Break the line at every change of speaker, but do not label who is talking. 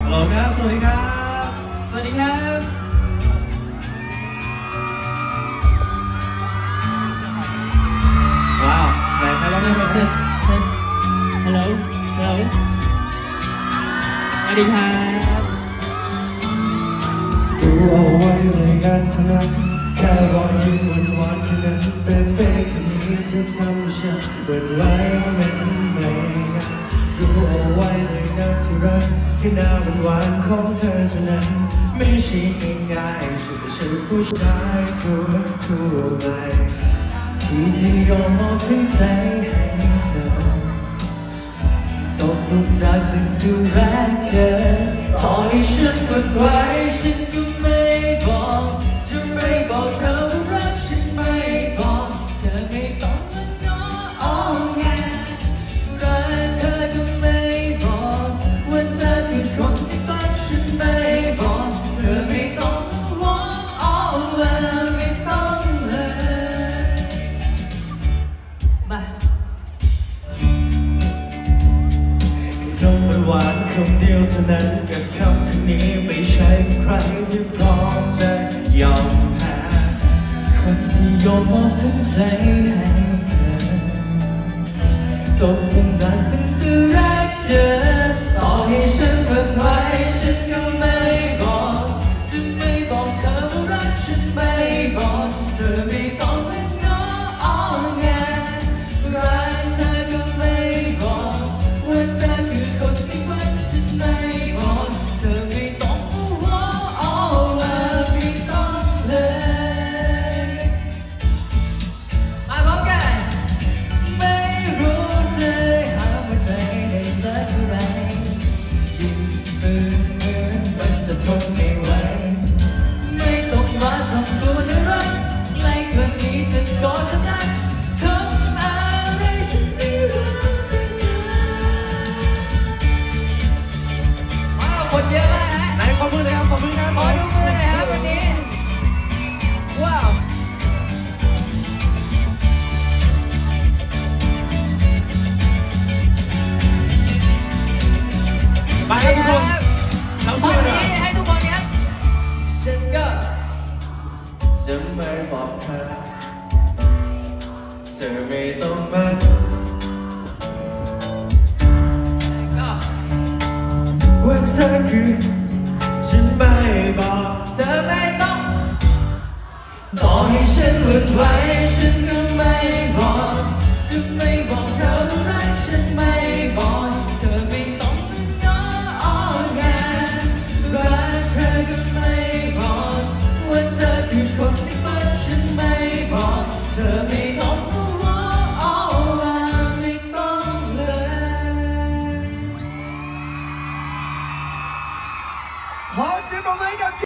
ฮัลโหลครับสวัสดีครับ
สวัสดีครับ
ว้าวไหนใครร้องได้ไหมครับ
ฮัลโหลฮัลโหลสวัสดีครับ
ดูเอาไว้เลยงานสนับแค่รอยยิ้มหวานๆแค่นั้นเป็นเป๊ะแค่นี้จะทำให้ฉันเปิดไว้ไม่ดูเอาไว้เลยนะที่รักแค่หน้าหวานๆของเธอเท่านั้นไม่ใช่ง่ายๆฉันผู้ชายทั่วไปที่ยอมมอบทั้งใจให้เธอตกหลุมรักดึงดูแลเธอต่อให้ฉันกดไว้ฉันก็ไม่บอกจะไม่บอกเธอว่ารักฉันไม่บอกเธอไม่ต้องมาง้ออ้อมแงรักเธอก็ไม่บอกว่าเธอคือคนที่ฝันฉันไม่บอกเธอไม่ต้องห่วงอ้อมไม่ต้องเลยมาคำหวานคำเดียวเท่านั้นกับคำนี้ไม่ใช่ใครที่พร้อมจะยอมแพ้คนที่ยอมมอบทั้งใจให้เธอตกลงรักตั้งแต่แรกเจอต่อให้ฉันเปิดไว้ฉันก็ไม่บอกจะไม่บอกเธอว่ารักฉันไม่บอกเธอไม่ต้องมาง้ออ้อแงรักเธอก็ไม่บอกว่าเธอคือคนที่ฝันฉันไม่บอกเธอไม่ต้องห่วงอ้อไม่ต้องเลยมาพร้อมกันไม่รู้จะหาหัวใจได้สักเท่าไรยิ่งฝืนมันจะทนไม่ไหวไม่ต้องมาทำตัวน่ารักใกล้กว่านี้จะกอดกันนะทำอะไรฉันไม่รู้
คนเยอะมากฮะ
ไหนขอมือเลยครับขอมือครับ
ขอดูมือหน่อยครับวันนี้ว้าว
ไปครับทุกคนเรา
ต
สู้
อน
กัน
นี้
นะ
ให้ทุกคนครับฉันก็
จะไม่บอกเธอเธอไม่ต้องมา
ก็
ว่าเธอคือฉันไม่บอก
เธอไม่ต้อง
ต่อให้ฉันหลุดไว้ฉันก็ไม่บอกจะไม่บอกเธอว่ารักฉันไม่บอกเธอไม่ต้องง้ออ้อแงรักเธอก็ไม่บอกว่าเธอคือคนที่ฝันฉันไม่บอกเธอไม่ต้องห่วงอ้อไม่ต้องเลยขอเสียงปรบมือให้กับ